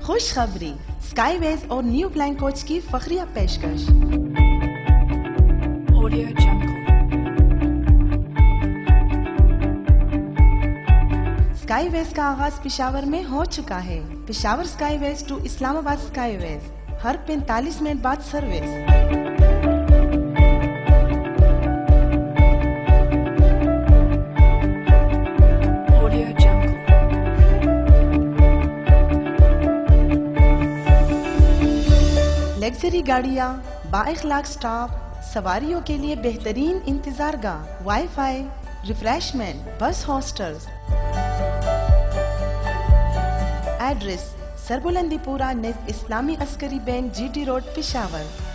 खुशखबरी, स्काईवेज और new flying coach की फखरिया पेशकश। Audio Jungle। स्काईवेज का आगाज पेशावर में हो चुका है। Peshawar skyways to Islamabad skyways, हर 45 मिनट बाद सर्विस। लग्जरी गाड़ियाँ, बाइखलाक स्टाफ, सवारियों के लिए बेहतरीन इंतजारगाह, wifi, refreshment, bus hostels. Address Sarbulandipura निज इस्लामी Askari bank, GT road, Peshawar.